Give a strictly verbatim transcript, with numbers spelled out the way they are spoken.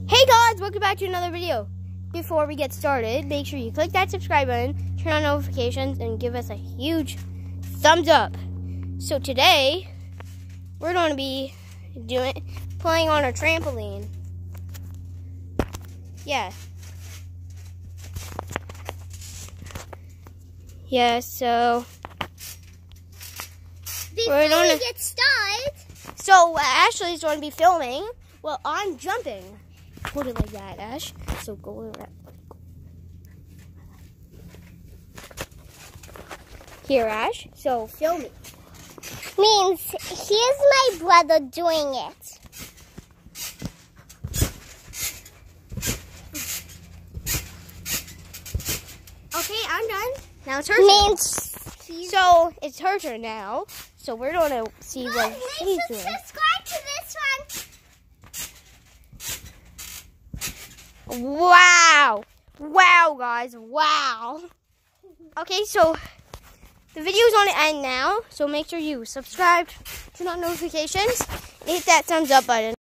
Hey guys, welcome back to another video. Before we get started, make sure you click that subscribe button, turn on notifications, and give us a huge thumbs up. So today, we're going to be doing playing on a trampoline. Yeah. Yeah, so Before we're gonna, we get started, so uh, Ashley's going to be filming. Well, I'm jumping. Hold it like that, Ash. So go around. Here, Ash. So film it. means here's my brother doing it. Okay, I'm done. Now it's her turn. Means he's So it's her turn now. So we're gonna see Mom, what make she's sure doing. subscribe to this one. Wow! Wow, guys! Wow! Okay, so the video's on the end now. So make sure you subscribe, turn on notifications, and hit that thumbs up button.